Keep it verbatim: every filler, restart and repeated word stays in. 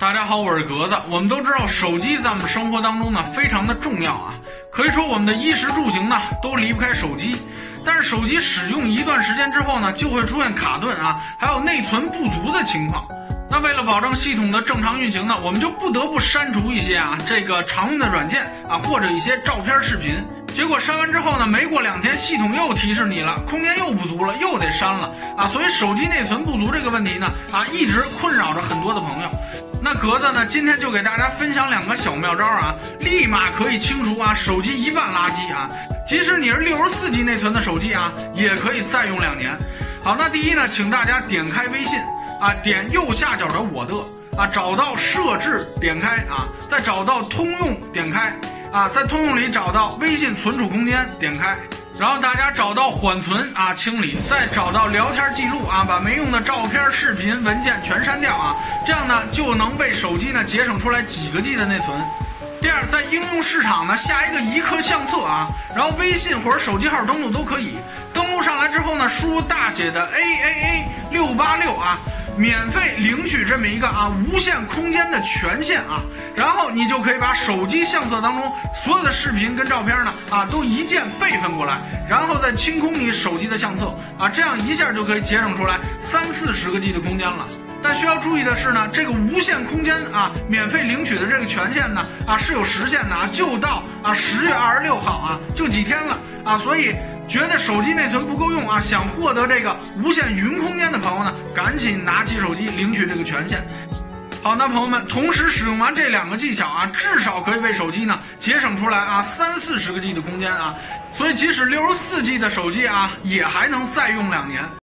大家好，我是格子。我们都知道手机在我们生活当中呢非常的重要啊，可以说我们的衣食住行呢都离不开手机。但是手机使用一段时间之后呢，就会出现卡顿啊，还有内存不足的情况。那为了保证系统的正常运行呢，我们就不得不删除一些啊这个常用的软件啊，或者一些照片视频。结果删完之后呢，没过两天，系统又提示你了，空间又不足了，又得删了啊。所以手机内存不足这个问题呢，啊，一直困扰着很多的朋友。那格子呢，今天就给大家分享两个小妙招啊，立马可以清除啊手机一半垃圾啊。即使你是六十四 G 内存的手机啊，也可以再用两年。好，那第一呢，请大家点开微信啊，点右下角的我的啊，找到设置，点开啊，再找到通用，点开。啊，在通用里找到微信存储空间，点开，然后大家找到缓存啊，清理，再找到聊天记录啊，把没用的照片、视频、文件全删掉啊，这样呢就能为手机呢节省出来几个 G 的内存。第二，在应用市场呢下一个一刻相册啊，然后微信或者手机号登录都可以。登录上来之后呢，输入大写的 A A A 六八六啊。免费领取这么一个啊无限空间的权限啊，然后你就可以把手机相册当中所有的视频跟照片呢啊都一键备份过来，然后再清空你手机的相册啊，这样一下就可以节省出来三四十个 G 的空间了。但需要注意的是呢，这个无限空间啊免费领取的这个权限呢啊是有时限的啊，就到啊十月二十六号啊，就几天了啊，所以觉得手机内存不够用啊，想获得这个无限云空间的朋友呢，赶紧拿起手机领取这个权限。好，那朋友们同时使用完这两个技巧啊，至少可以为手机呢节省出来啊三四十个 G 的空间啊，所以即使六十四 G 的手机啊，也还能再用两年。